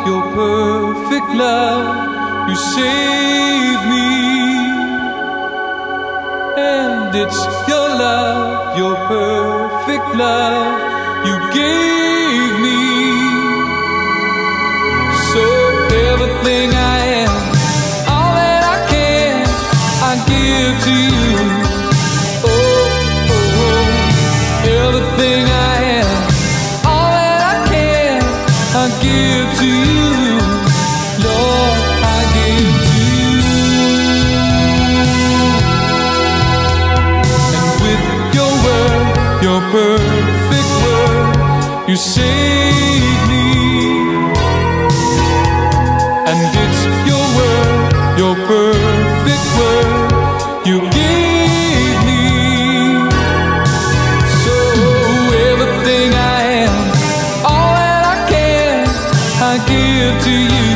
your perfect love, you saved me. And it's your love, your perfect love, you gave me. So everything I am, all that I can, I give to you. Oh, oh, oh. Everything I am, all that I can, I give to you. Lord, I give to you. And with your word, your perfect word, you save me. And it's your word, your perfect word, you gave me. So everything I am, all that I can, I give to you.